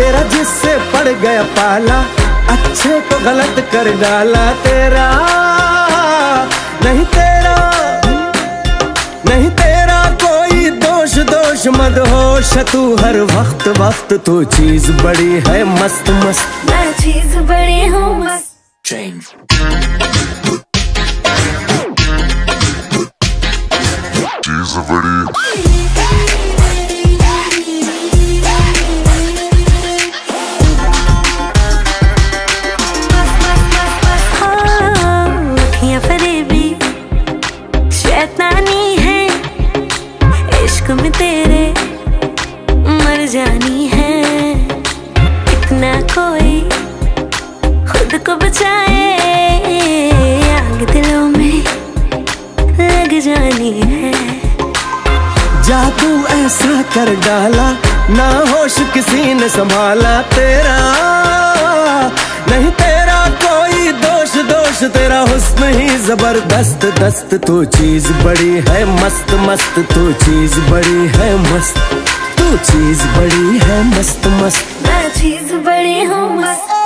तेरा जिससे पड़ गया पाला, अच्छे को गलत कर डाला। तेरा नहीं, तेरा नहीं, तेरा कोई दोष दोष मत होश तू हर वक्त वक्त। तू चीज बड़ी है मस्त मस्त, मैं चीज बड़ी हूँ मस्त। Change. चीज बड़ी। शैतानी है इश्क में तेरे मर जानी है। इतना कोई खुद को बचाए, आग दिलों में लग जानी है। जादू ऐसा कर डाला, ना होश किसी ने संभाला। तेरा नहीं, तेरा कोई दोष दोष, तेरा हुस्न ही जबरदस्त दस्त। तू चीज बड़ी है मस्त मस्त, तू चीज बड़ी है मस्त, तू चीज बड़ी है मस्त मस्त। मैं चीज बड़ी हूँ मस्त।